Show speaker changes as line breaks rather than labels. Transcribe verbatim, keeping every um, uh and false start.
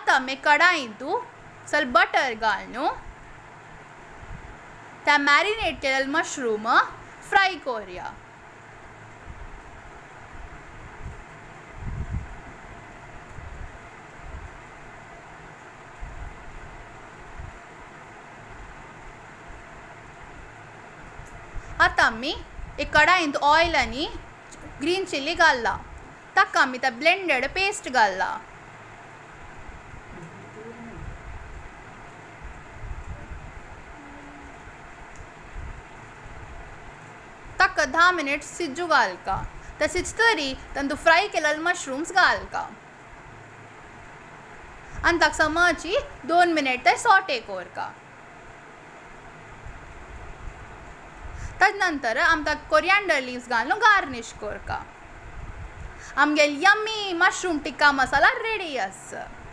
आतां आमी कडायंतू ಸ್ವಲ್ಪ बटर घालून त्या मॅरिनेट केलेले मशरूम फ्राय करूया. आतां आमी एक कडायंत ऑयल आनी ग्रीन चिली घालला. ताका आमी त्या ब्लेंडेड पेस्ट घालला. ताका धा मिनिट सिज्जू घालका. ते सिजतरी तातूंत फ्राय केलेले मशरूम्स घालका आनी ताका समजी दोन मिनिट ते सॉटे करका. ताजे नंतर आमी ताका कोरिएंडर लिव्स घालून गार्निश करका. आमगेलो yummy mushroom tikka masala ready आसा.